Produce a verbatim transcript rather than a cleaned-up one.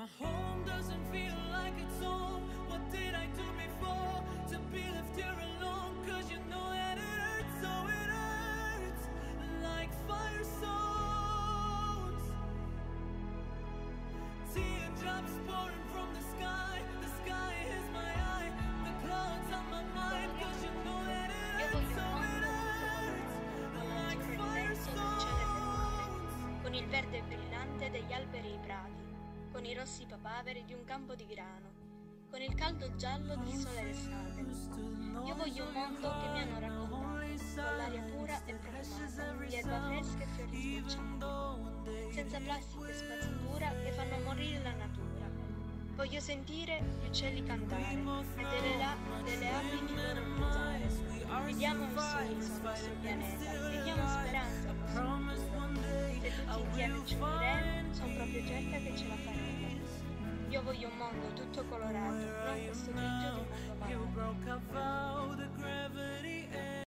My home doesn't feel like it's home. What did I do before to be left here alone? Cause you know that it hurts, so it hurts like fire souls. Teardrops pouring from the sky. The sky is my eye, the clouds on my mind. Cause you know that it hurts, so it hurts like fire souls. Con il verde brillante degli alberi e i prati, con i rossi papaveri di un campo di grano, con il caldo giallo del sole d'estate. Io voglio un mondo che mi hanno raccontato, con l'aria pura e profumata, di erba fresca e fiori sboccianti, senza plastica e spazzatura che fanno morire la natura. Voglio sentire gli uccelli cantare e delle, la- delle api il loro riposare. Vediamo il sorriso al nostro pianeta, vediamo speranza al nostro futuro. Se tutti insieme ci uniremo, sono proprio certa che ce la faremo. Io voglio un mondo tutto colorato, non questo grigio di un mondo